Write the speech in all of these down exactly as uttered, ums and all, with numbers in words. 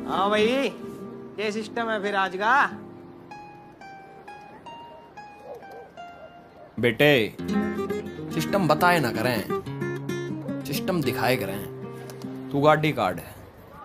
हाँ भाई, ये सिस्टम है फिर आज का। बेटे सिस्टम बताए ना करें, सिस्टम दिखाए करें। तू गाड़ी कार्ड है।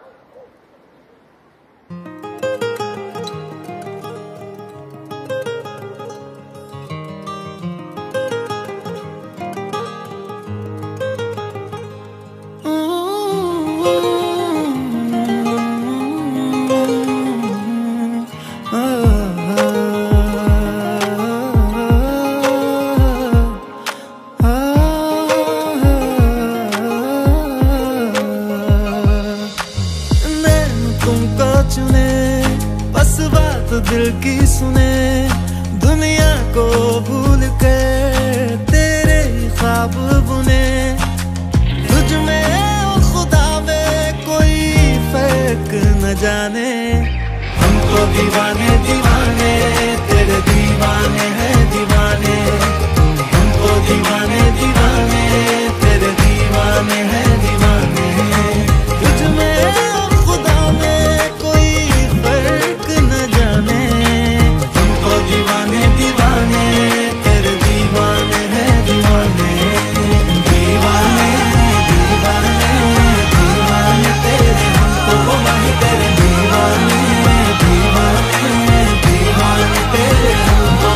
दिल की सुने दुनिया को भूल कर तेरे ख्वाब बुने, तुझ में ओ खुदा में कोई फर्क न जाने। हमको दीवाने दीवाने तेरे दीवाने हैं दीवाने, हमको दीवाने दीवाने तेरे दीवाने हैं दीवाने। तुझ में ओ खुदा में कोई फर्क न जाने, दीवाने दीवाने तेरे दीवाने हैं दीवाने, दीवाने दीवाने दीवाने तेरे, हमको वही तेरे दीवाने दीवाने दीवाने तेरे हमको।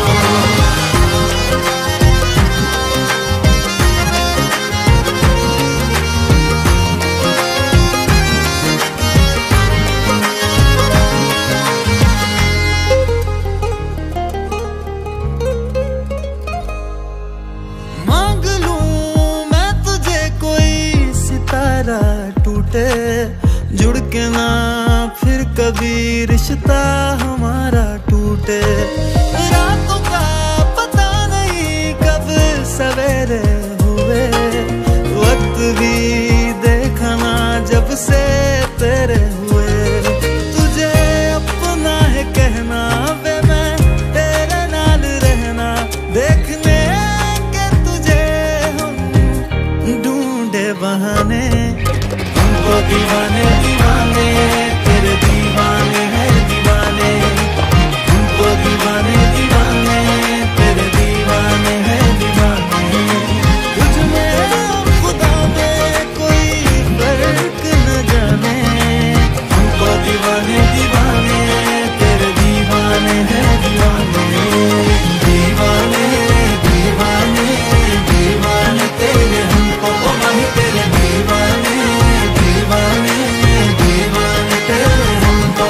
टूटे जुड़ के ना फिर कभी रिश्ता हमारा टूटे। रातों का पता नहीं कब सवेरे हुए, वक्त भी देखा ना जब से तेरे हुए। तुझे अपना है कहना वे मैं तेरे नाल रहना, देखने के तुझे हम ढूंढे बहाने। दीवाने दीवाने तेरे दीवाने हैं दीवाने, हमको दीवाने दीवाने तेरे दीवाने हैं दीवाने। तुझ में खुदा में कोई फर्क न जाने, हमको दीवाने दीवाने तेरे दीवाने हैं दीवाने, दीवाने दीवाने दीवाने तेरे, हमको वही तेरे दीवाने दीवाने दीवाने तेरे हमको।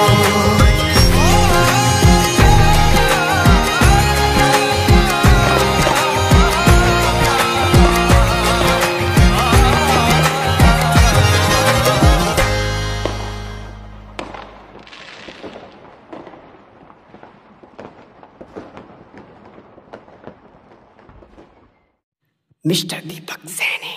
मिस्टर दीपक सैनी।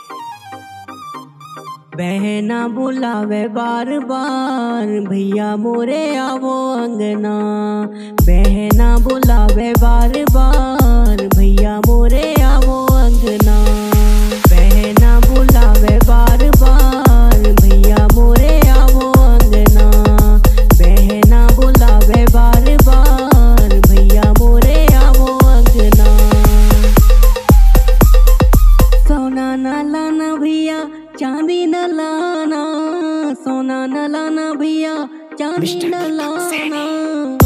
बहना बुलावे बार बार भैया मोरे आवो अंगना, बहना बुलावे बार बार भैया मोरे आवो अंगना, बहना बुलावे बार बार भैया मोरे आवो अंगना, बहना बुलावे बार बार भैया मोरे आवो अंगना। सोना न लाना भैया चांदी न लाना, सोना न लाना भैया चांदी न लाना।